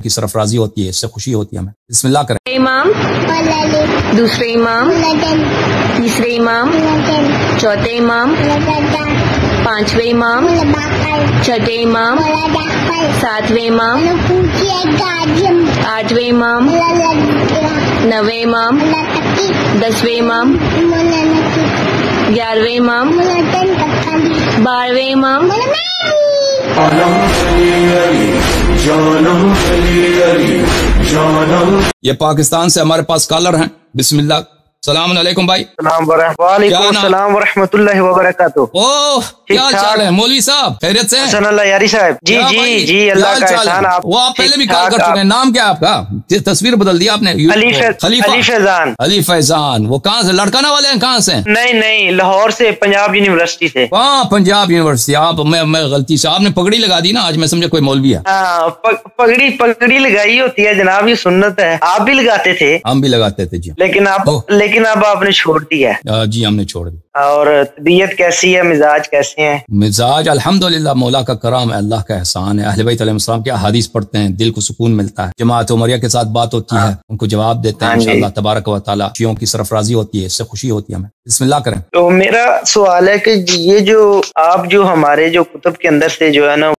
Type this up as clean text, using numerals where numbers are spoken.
की सरफराजी होती है, इससे खुशी होती है हमें। बिस्मिल्लाह करें। इमाम, दूसरे इमाम, तीसरे इमाम, चौथे इमाम, पांचवें इमाम, छठे इमाम, सातवें इमाम, आठवें इमाम, नवें इमाम, 10वें इमाम, 11वें इमाम, 12वें इमाम। ये पाकिस्तान से हमारे पास कॉलर हैं। बिस्मिल्लाह। सलाम अलैकुम भाई। वालेकुम सलाम वरहमतुल्लाहि वबरकातुहू। ओह, क्या चाल है मौलवी साहब, खैरियत से? यारी साहब जी जी जी, अल्लाह का एहसान। आप वो आप पहले भी कॉल कर चुके हैं। नाम क्या आपका? तस्वीर बदल दी आपने। अली फैजान। वो कहाँ से, लड़काना वाले हैं? कहाँ से? नहीं, लाहौर से, पंजाब यूनिवर्सिटी से। हाँ, पंजाब यूनिवर्सिटी। आप मैं गलती से आपने पगड़ी लगा दी ना, आज मैं समझा कोई मौलवी है। पगड़ी लगाई होती है जनाब, ये सुन्नत है। आप भी लगाते थे? हम भी लगाते थे जी। लेकिन अब आपने छोड़ दिया? जी, हमने छोड़ दी। और तबीयत कैसी है, मिजाज कैसे हैं? मिजाज अल्हम्दुलिल्लाह, मौला का करम है, अल्लाह का एहसान है। अहले बैत अलैहिस्सलाम के हदीस पढ़ते हैं, दिल को सुकून मिलता है। जमात उमरिया के साथ बात होती है, उनको जवाब देते हैं इंशाअल्लाह तबारक व तआला। शियों की सरफराजी होती है, इससे खुशी होती है हमें। बिस्मिल्लाह करें। तो मेरा सवाल है कि ये जो आप जो हमारे जो कुतुब के अंदर से जो है ना